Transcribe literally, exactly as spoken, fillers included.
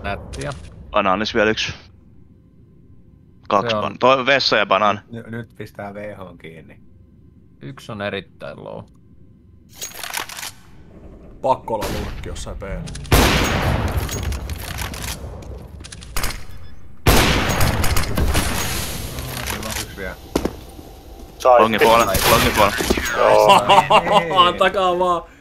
Nättiä. Banaanis vielä yksi. Kaksi ban... Toi vessa ja banaani. N nyt pistää V H kiinni. Yksi on erittäin low. Pakko olla nurkki jossain P. Yksi vielä. Longin puolella, longin puolella. Takaa vaan.